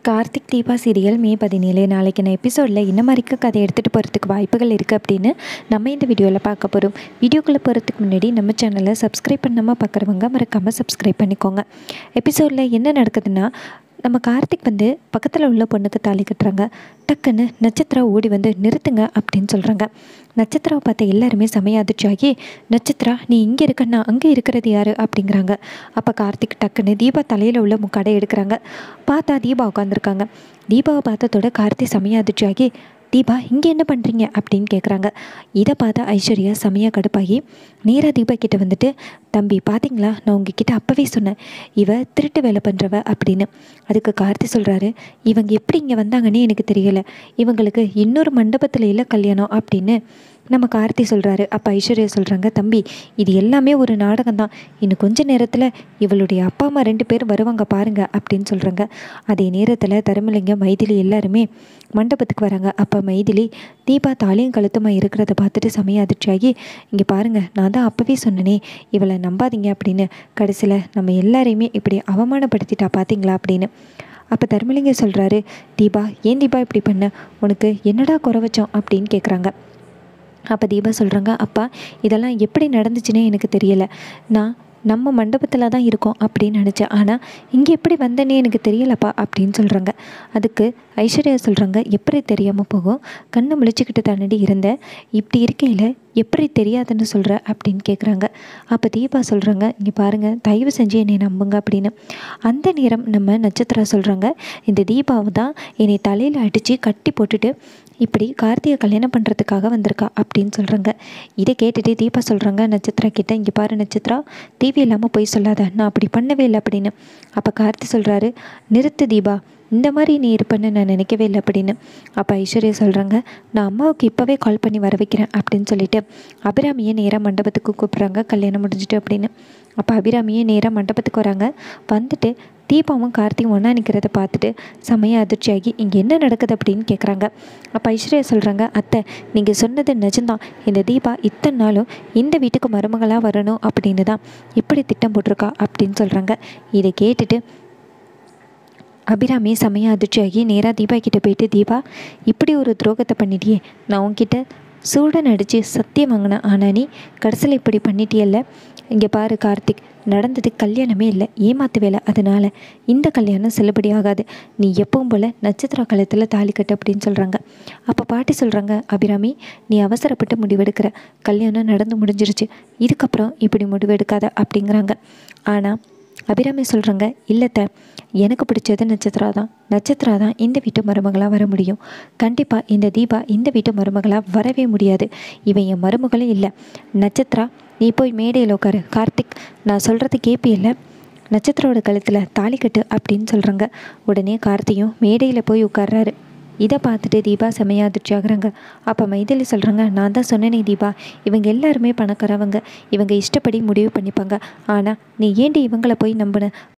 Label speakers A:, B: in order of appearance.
A: Karthik Deepa serial மே 17 நாளைக்கான எபிசோடில் என்ன மாதிரிக்கு கதை எடுத்துகிட்டு போகிறதுக்கு வாய்ப்புகள் இருக்குது அப்படின்னு நம்ம இந்த வீடியோவில் பார்க்க போகிறோம். வீடியோக்குள்ளே போகிறதுக்கு முன்னாடி நம்ம சேனலை சப்ஸ்கிரைப் பண்ணாமல் பார்க்குறவங்க மறக்காமல் சப்ஸ்கிரைப் பண்ணிக்கோங்க. எபிசோடில் என்ன நடக்குதுன்னா, நம்ம கார்த்திக் பக்கத்தில் உள்ள பொண்ணுக்கு தாலி கட்டுறாங்க. டக்குன்னு நட்சத்திரா ஓடி வந்து நிறுத்துங்க அப்படின்னு சொல்கிறாங்க. நட்சத்திராவை பார்த்த எல்லாருமே செமையா அதிர்ச்சியாகி, நட்சத்திரா நீ இங்கே இருக்கன்னா அங்கே இருக்கிறது யார் அப்படிங்கிறாங்க. அப்போ கார்த்திக் டக்குன்னு தீபா தலையில் உள்ள முக்காடை எடுக்கிறாங்க. பார்த்தா தீபா உட்காந்துருக்காங்க. தீபாவை பார்த்ததோட கார்த்திக் செமையா அதிர்ச்சியாகி, தீபா இங்கே என்ன பண்ணுறீங்க அப்படின்னு கேட்குறாங்க. இதை பார்த்தா ஐஸ்வர்யா செமையாக கடுப்பாகி நேராக தீபா கிட்ட வந்துட்டு, தம்பி பார்த்தீங்களா, நான் உங்ககிட்ட அப்போவே சொன்னேன் இவ திருட்டு வேலை பண்ணுறவ அப்படின்னு. அதுக்கு கார்த்தி சொல்கிறாரு, இவங்க எப்படி இங்கே வந்தாங்கன்னே எனக்கு தெரியலை, இவங்களுக்கு இன்னொரு மண்டபத்தில் இல்லை கல்யாணம் அப்படின்னு நம்ம கார்த்தி சொல்கிறாரு. அப்போ ஐஸ்வர்யா சொல்கிறாங்க, தம்பி இது எல்லாமே ஒரு நாடகம் தான், இன்னும் கொஞ்ச நேரத்தில் இவளுடைய அப்பா அம்மா 2 பேர் வருவாங்க பாருங்க அப்படின்னு சொல்கிறாங்க. அதே நேரத்தில் தருமலிங்கம் மைதிலி எல்லாருமே மண்டபத்துக்கு வராங்க. அப்போ மைதிலி தீபா தாலியும் கழுத்துமா இருக்கிறத பார்த்துட்டு செமையா அதிர்ச்சியாகி, இங்கே பாருங்கள் நான் தான் அப்போவே சொன்னனே இவளை நம்பாதீங்க அப்படின்னு, கடைசியில் நம்ம எல்லாரையுமே இப்படி அவமானப்படுத்திட்டா பார்த்தீங்களா அப்படின்னு. அப்போ தருமலிங்கம் சொல்கிறாரு, தீபா ஏன் தீபா இப்படி பண்ண, உனக்கு என்னடா குறை வச்சோம் அப்படின்னு கேட்குறாங்க. அப்போ தீபா சொல்கிறாங்க, அப்பா இதெல்லாம் எப்படி நடந்துச்சுன்னே எனக்கு தெரியலை, நான் நம்ம மண்டபத்தில் தான் இருக்கோம் அப்படின்னு நினச்சேன், ஆனால் இங்கே எப்படி வந்தேனே எனக்கு தெரியலப்பா அப்படின்னு சொல்கிறாங்க. அதுக்கு ஐஸ்வர்யா சொல்கிறாங்க, எப்படி தெரியாமல் போகும், கண்ணை முழிச்சுக்கிட்டு தானடி இருந்தேன், இப்படி இருக்கையில் எப்படி தெரியாதுன்னு சொல்கிற அப்படின்னு கேட்குறாங்க. அப்போ தீபா சொல்கிறாங்க, இங்கே பாருங்கள் தயவு செஞ்சு என்னை நம்புங்க அப்படின்னு. அந்த நேரம் நம்ம நட்சத்திரா சொல்கிறாங்க, இந்த தீபாவை தான் என்னை தலையில் அடித்து கட்டி போட்டுட்டு இப்படி கார்த்திகை கல்யாணம் பண்ணுறதுக்காக வந்திருக்கா அப்படின்னு சொல்கிறாங்க. இதை கேட்டுட்டு தீபா சொல்கிறாங்க நட்சத்திரா கிட்ட, இங்கே பாரு நட்சத்திரா தீபி இல்லாமல் போய் சொல்லாத, நான் அப்படி பண்ணவே இல்லை அப்படின்னு. அப்போ கார்த்தி சொல்கிறாரு, நிறுத்து தீபா, இந்த மாதிரி நீ இருப்பேன்னு நான் நினைக்கவே இல்லை அப்படின்னு. அப்போ ஐஸ்வர்யா சொல்கிறாங்க, நான் அம்மாவுக்கு இப்போவே கால் பண்ணி வர வைக்கிறேன் அப்படின்னு சொல்லிட்டு அபிராமியை நேராக மண்டபத்துக்கு கூப்பிட்றாங்க, கல்யாணம் முடிஞ்சிட்டு அப்படின்னு. அப்போ அபிராமியை நேராக மண்டபத்துக்கு வராங்க. வந்துட்டு தீபாவும் கார்த்தியும் ஒன்றா நிற்கிறத பார்த்துட்டு செமையாக அதிர்ச்சியாகி, இங்கே என்ன நடக்குது அப்படின்னு கேட்குறாங்க. அப்போ ஐஸ்வர்யா சொல்கிறாங்க, அத்தை நீங்கள் சொன்னது நிஜம்தான், இந்த தீபா இத்தனை நாளும் இந்த வீட்டுக்கு மருமகளாக வரணும் அப்படின்னு தான் இப்படி திட்டம் போட்டிருக்கா அப்படின்னு சொல்கிறாங்க. இதை கேட்டுட்டு அபிராமி செமையாக அதிர்ச்சியாகி நேராக தீபா கிட்டே போயிட்டு, தீபா இப்படி ஒரு துரோகத்தை பண்ணிட்டியே, நான் உன்கிட்ட சூடன் அடித்து சத்தியம் வாங்கினேன், ஆனால் நீ கடைசியில் இப்படி பண்ணிட்டியல்ல, இங்கே பாரு கார்த்திக் நடந்தது கல்யாணமே இல்லை, ஏமாத்து வேலை, அதனால் இந்த கல்யாணம் செல்லுபடி ஆகாது, நீ எப்பவும் போல் நட்சத்திர காலத்தில் தாலி கட்டு அப்படின்னு சொல்கிறாங்க. அப்போ பாட்டி சொல்கிறாங்க, அபிராமி நீ அவசரப்பட்டு முடிவெடுக்கிற, கல்யாணம் நடந்து முடிஞ்சிருச்சு, இதுக்கப்புறம் இப்படி முடிவெடுக்காத அப்படிங்கிறாங்க. ஆனால் அபிராமி சொல்கிறாங்க, இல்லைத்த எனக்கு பிடிச்சது நட்சத்திரா தான் இந்த வீட்டு மருமகளாக வர முடியும், கண்டிப்பாக இந்த தீபா இந்த வீட்டு மருமகளாக வரவே முடியாது, இவன் என் மருமகளும் இல்லை, நட்சத்திரா நீ போய் மேடையில் உட்காரு, கார்த்திக் நான் சொல்கிறது கேட்பியல்ல, நட்சத்திரோட கழுத்தில் தாலி கட்டு அப்படின்னு சொல்கிறாங்க. உடனே கார்த்தியும் மேடையில் போய் உட்கார்றாரு. இதை பார்த்துட்டு தீபா செமையாக அதிர்ச்சி ஆகுறாங்க. அப்போ மைதிலி சொல்கிறாங்க, நான் தான் சொன்னேனே தீபா, இவங்க எல்லாருமே பணக்காரவங்க, இவங்க இஷ்டப்படி முடிவு பண்ணிப்பாங்க, ஆனால் நீ ஏண்டி இவங்கள போய் நம்பின,